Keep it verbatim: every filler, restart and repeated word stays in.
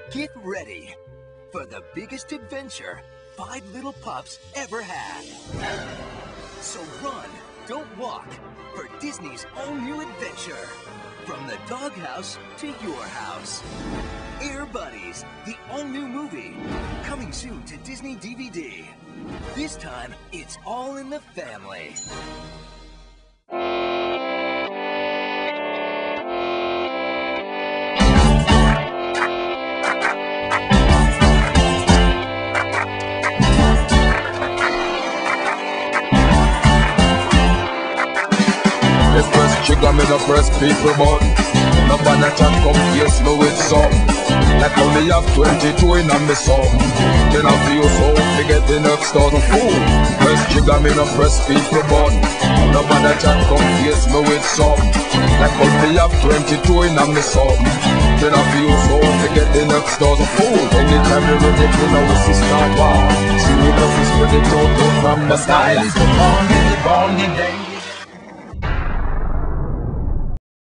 Get ready for the biggest adventure five little pups ever had. So run, don't walk, for Disney's all-new adventure. From the doghouse to your house. AIRBUDDIES, the all-new movie, coming soon to Disney D V D. This time, it's all in the family. If press trigger, me no press people button. No bother chat come face me with something. Like how me have twenty-two in a me something. Then I feel so to get the next thousand. Fool. Press trigger, me no press people button. No bother chat come face me with something. Like how me have twenty-two in a me something. Then I feel so to get the next thousand. Fool. Anytime you run it, you know it's a start war. See me love is with the total from the style. Style is the born in the born in day.